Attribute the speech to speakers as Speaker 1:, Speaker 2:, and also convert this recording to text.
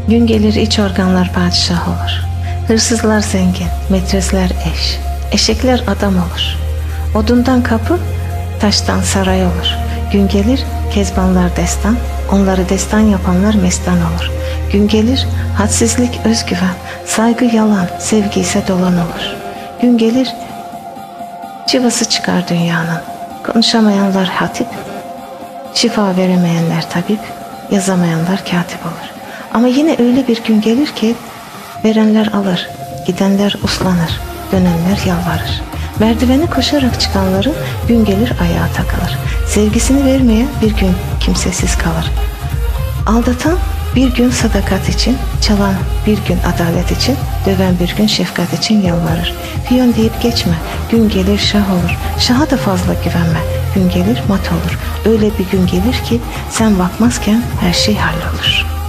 Speaker 1: Gün gelir iç organlar padişah olur. Hırsızlar zengin, metresler eş. Eşekler adam olur. Odundan kapı, taştan saray olur. Gün gelir kezbanlar destan, onları destan yapanlar mestan olur. Gün gelir hadsizlik özgüven, saygı yalan, sevgi ise dolan olur. Gün gelir cıvası çıkar dünyanın. Konuşamayanlar hatip, şifa veremeyenler tabip, yazamayanlar katip olur. Ama yine öyle bir gün gelir ki verenler alır, gidenler uslanır, dönenler yalvarır. Merdiveni koşarak çıkanların gün gelir ayağa takılır. Sevgisini vermeye bir gün kimsesiz kalır. Aldatan bir gün sadakat için, çalan bir gün adalet için, döven bir gün şefkat için yalvarır. Piyon deyip geçme, gün gelir şah olur. Şaha da fazla güvenme, gün gelir mat olur. Öyle bir gün gelir ki sen bakmazken her şey hallolur.